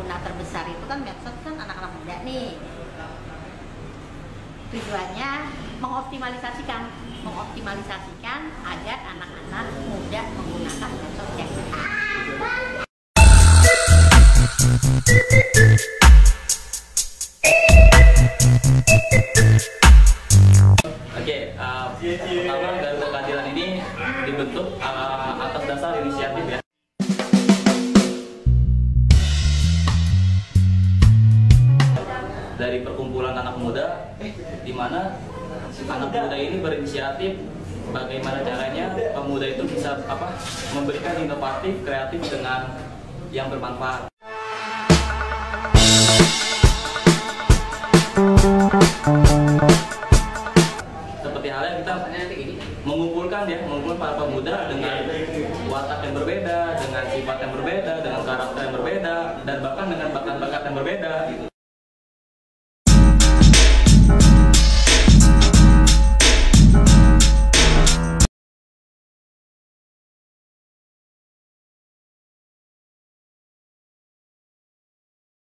pengguna terbesar itu kan medsos kan anak-anak muda nih. Tujuannya mengoptimalisasikan agar anak-anak muda menggunakan medsos yang benar. Pertama, Garuda Keadilan ini dibentuk atas dasar inisiatif ya. Dari perkumpulan anak muda, di mana anak muda ini berinisiatif bagaimana caranya pemuda itu bisa memberikan inovatif, kreatif dengan yang bermanfaat. Seperti halnya kita mengumpulkan para pemuda dengan watak yang berbeda, dengan sifat yang berbeda, dengan karakter yang berbeda, dan bahkan dengan bakat-bakat yang berbeda.